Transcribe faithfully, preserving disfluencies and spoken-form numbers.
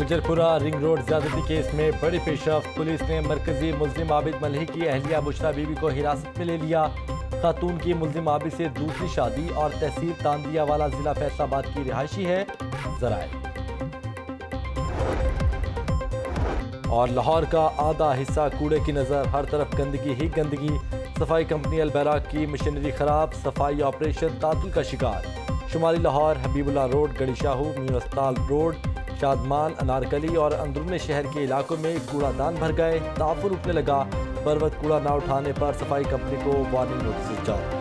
खजरपुरा ring road ज्यादती case में बड़ी पेशरफ्त। पुलिस ने मरकजी मुल्जिम आबिद मलही की अहलिया बुशरा बीबी को हिरासत में ले लिया। खातून की मुल्जिम आबिद से दूसरी शादी और तहसील तांदिया वाला जिला फैसलाबाद की रिहायशी है। जराए और लाहौर का आधा हिस्सा कूड़े की नजर, हर तरफ गंदगी ही गंदगी। सफाई कंपनी अलबैराक की मशीनरी खराब, सफाई ऑपरेशन तातुल का शिकार। शुमाली लाहौर हबीबुल्ला रोड, गड़ीशाहू, न्यू अस्पताल रोड, शादमान, अनारकली और अंदरून शहर के इलाकों में कूड़ादान भर गए। ताफुर उठने लगा। बर वक्त कूड़ा न उठाने पर सफाई कंपनी को वार्निंग नोटिस जारी।